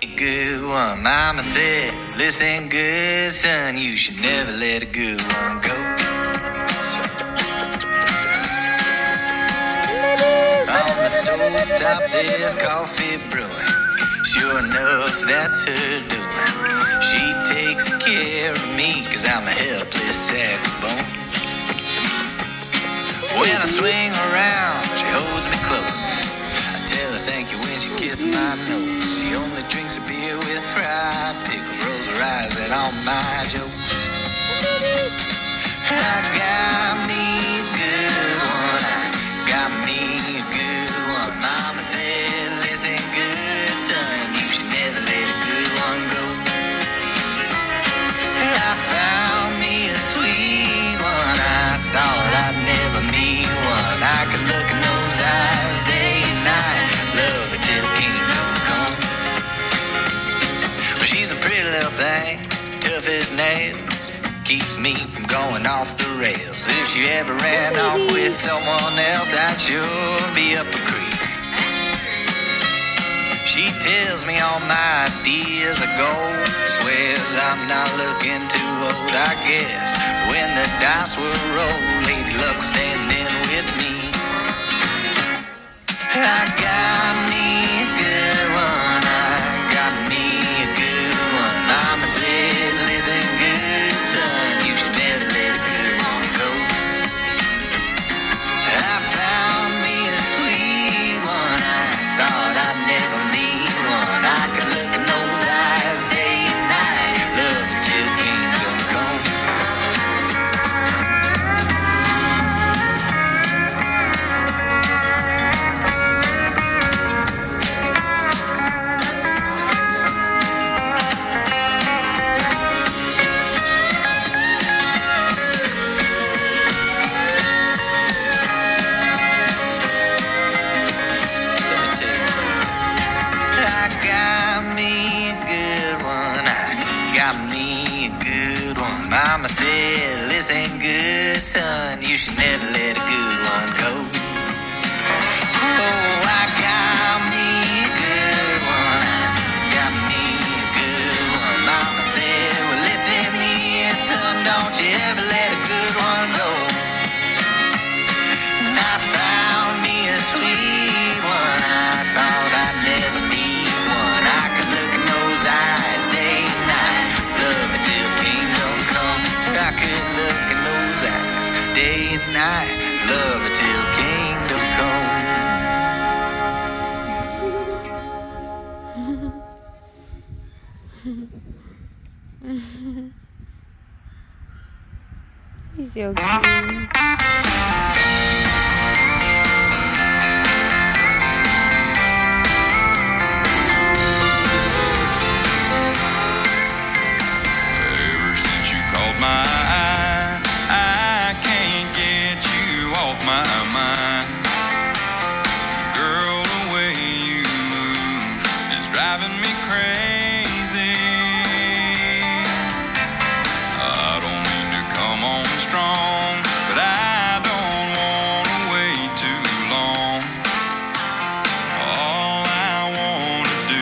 Good one, mama said, listen good, son, you should never let a good one go. On the stove top there's coffee brewing, sure enough that's her doing. She takes care of me cause I'm a helpless sack of bone. When I swing around, she holds me close. I tell her thank you when she kisses my nose. She only drinks her beer with fried pickles, rolls her eyes at all my jokes. I got me a good one, I got me a good one. Mama said, listen good, son, you should never let a good one go. I found me a sweet one, I thought I'd never meet one. I could look in those eyes day and night, love her till kingdom come. But she's a pretty little thing, tough as nails, keeps me from going off the rails. If she ever ran off with someone else, I'd sure be up a creek. She tells me all my ideas are gold, swears I'm not looking too old. I guess when the dice were rolled, Lady Luck was standing with me. I got me a good one, I got me a good one. Mama said, listen good, son, you should never let a good one go. I found me a sweet one, I thought I'd never meet one. I could look in those eyes day and night, love her till kingdom come. I got me a good one, I got me a good one. Mama said, listen good, son, you should never let a good one go. Oh, I got me a good one, got me a good one. Mama said, well listen here, son, don't you ever let a good one go. And I found me a sweet one, I thought I'd never meet one. I could look in those eyes day and night, love her till kingdom come. I could look in those eyes day and night, love her till kingdom come. He's so cute.